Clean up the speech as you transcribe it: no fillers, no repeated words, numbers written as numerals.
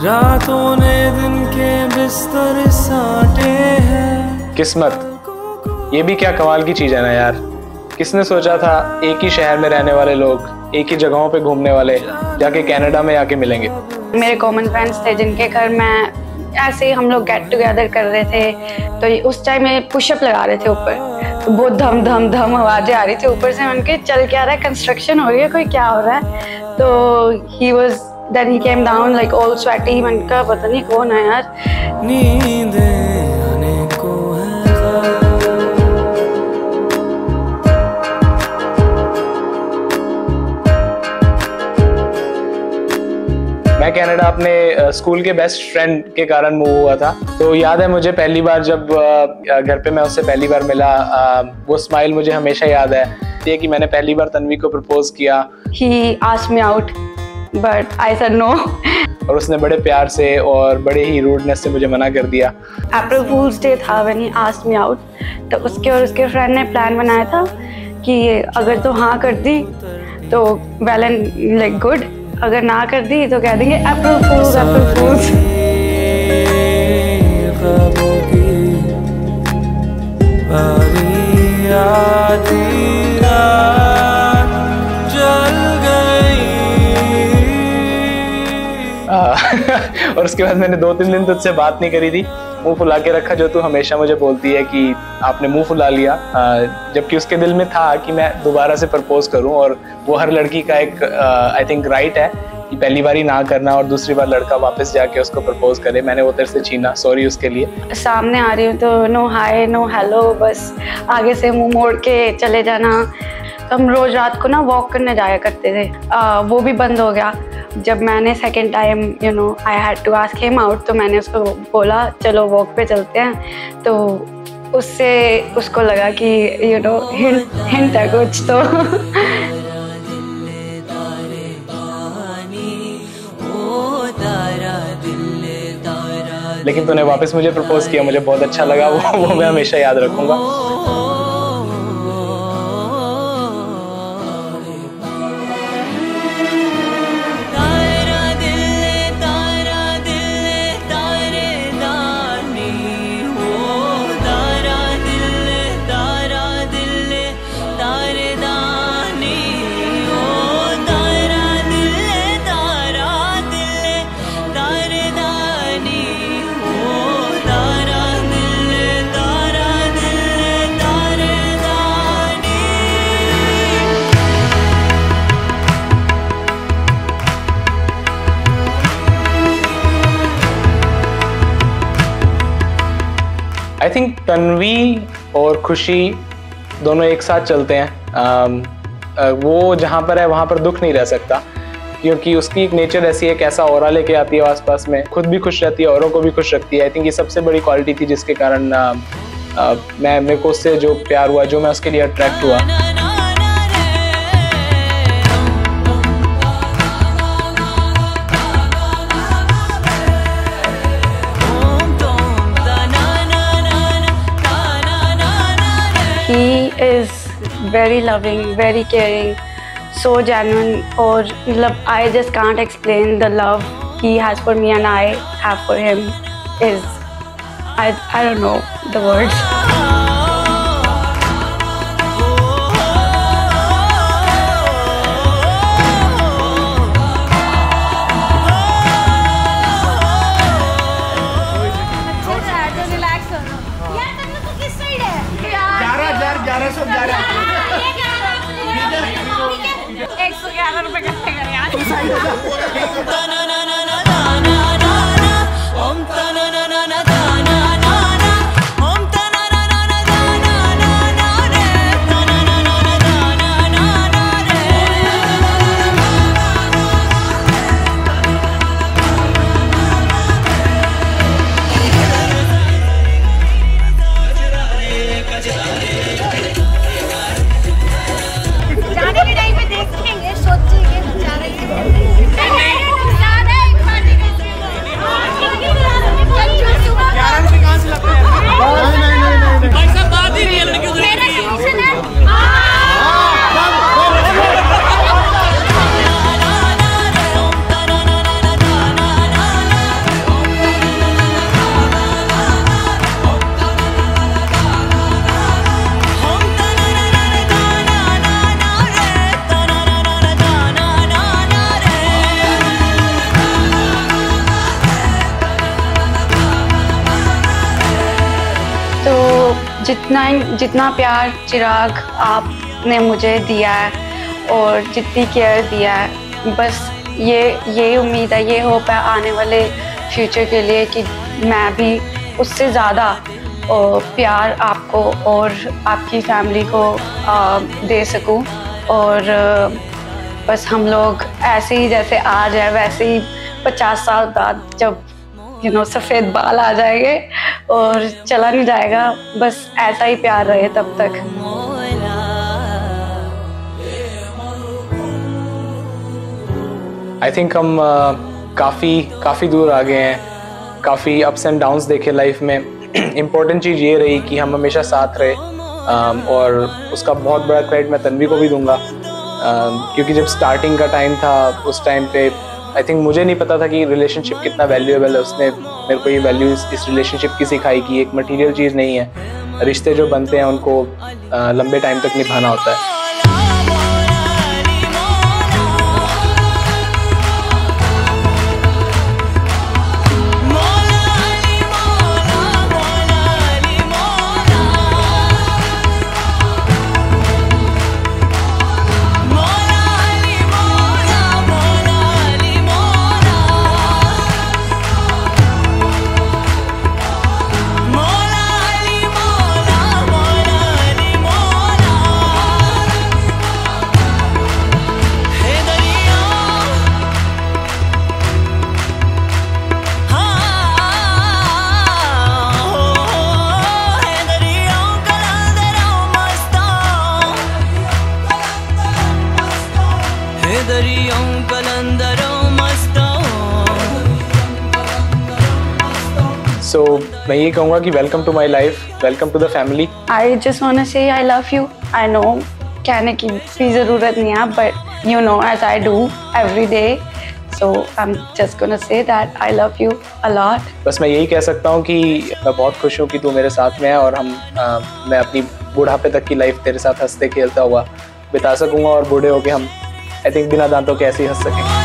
रातों ने दिन के बिस्तर साटे हैं। किस्मत, ये भी क्या कमाल की चीज़ है ना यार। किसने सोचा था एक ही शहर में रहने वाले लोग एक ही जगहों पे घूमने वाले जाके कनाडा में आके मिलेंगे। मेरे कॉमन फ्रेंड्स थे जिनके घर मैं ऐसे ही हम लोग गेट टुगेदर कर रहे थे, तो उस टाइम में पुशअप लगा रहे थे ऊपर, तो बहुत धम धम धम आवाजें आ रही थी ऊपर से। उनके चल क्या रहा है, कंस्ट्रक्शन हो रही है, कोई क्या हो रहा है। तो he was then he came down like all sweaty. मैंने कहा पता नहीं कौन है यार। नींदे आने को है। मैं कनाडा अपने स्कूल के बेस्ट फ्रेंड के कारण मूव हुआ था। तो याद है मुझे पहली बार जब घर पे मैं उससे पहली बार मिला, वो स्माइल मुझे हमेशा याद है। ये कि मैंने पहली बार तन्वी को प्रपोज किया। He asked me out, but I said no. और उसने बड़े प्यार से और बड़े ही रूडनेस से मुझे मना कर दिया। April Fool's Day था when he asked me out। तो उसके और उसके फ्रेंड ने प्लान बनाया था कि अगर तो हाँ कर दी तो वेल एंड लाइक गुड, अगर ना कर दी तो कह देंगे अप्रैल फूल्स अप्रैल फूल्स। और उसके बाद मैंने 2-3 दिन तुझसे बात नहीं करी थी। मुंह फुला के रखा, जो तू हमेशा मुझे बोलती है कि आपने मुंह फुला लिया, जबकि उसके दिल में था कि मैं दोबारा से प्रपोज करूं। और वो हर लड़की का एक आई थिंक राइट है कि पहली बार ही ना करना और दूसरी बार लड़का वापस जाके उसको प्रपोज करे। मैंने वो तेरे से छीना, सॉरी उसके लिए। सामने आ रही हूँ तो नो हाय नो हेलो, बस आगे से मुंह मोड़ के चले जाना। तो हम रोज रात को ना वॉक करने जाया करते थे, वो भी बंद हो गया जब मैंने second time you know I had to ask him out. तो मैंने उसको बोला चलो वॉक पे चलते हैं। तो उससे उसको लगा कि यू नो हिंट है कुछ तो। लेकिन तूने वापस मुझे प्रपोज किया, मुझे बहुत अच्छा लगा। वो मैं हमेशा याद रखूंगा। आई थिंक तन्वी और खुशी दोनों एक साथ चलते हैं। वो जहाँ पर है वहाँ पर दुख नहीं रह सकता, क्योंकि उसकी एक नेचर ऐसी है, कैसा ऑरा लेके आती है आसपास में, खुद भी खुश रहती है, औरों को भी खुश रखती है। आई थिंक ये सबसे बड़ी क्वालिटी थी जिसके कारण मेरे को उससे जो प्यार हुआ, जो मैं उसके लिए अट्रैक्ट हुआ। He is very loving, very caring, so genuine, और मतलब I just can't explain the love he has for me and I have for him. Is I don't know the words. जाने के टाइम पे देखेंगे, सोचिए जा रही है। जितना प्यार चिराग आपने मुझे दिया है और जितनी केयर दिया है, बस ये उम्मीद है, ये होप है आने वाले फ्यूचर के लिए कि मैं भी उससे ज़्यादा प्यार आपको और आपकी फैमिली को दे सकूं। और बस हम लोग ऐसे ही जैसे आज है वैसे ही 50 साल बाद जब सफ़ेद बाल आ जाएंगे और चला नहीं जाएगा, बस ऐसा ही प्यार रहे तब तक। आई थिंक हम काफ़ी दूर आ गए हैं, काफ़ी अप्स एंड डाउन्स देखे लाइफ में। इम्पोर्टेंट चीज़ ये रही कि हम हमेशा साथ रहे, और उसका बहुत बड़ा क्रेडिट मैं तन्वी को भी दूंगा, क्योंकि जब स्टार्टिंग का टाइम था उस टाइम पे आई थिंक मुझे नहीं पता था कि रिलेशनशिप कितना वैल्यूएबल है। उसने मेरे को ये वैल्यू इस रिलेशनशिप की सिखाई कि एक मटेरियल चीज़ नहीं है, रिश्ते जो बनते हैं उनको लंबे टाइम तक निभाना होता है। So मैं ये कहूँगा कि welcome to my life, welcome to the family. I just want say I love you. I know कहने की भी ज़रूरत नहीं है, but you know as I do every day, so I am just gonna say that I love you a lot. बस मैं यही कह सकता हूँ कि मैं बहुत खुश हूँ कि तू मेरे साथ में है, और मैं अपनी बुढ़ापे तक की लाइफ तेरे साथ हंसते खेलता हुआ बिता सकूँगा, और बूढ़े होके हम आई थिंक बिना दांतों के ऐसे ही हंस सकेंगे।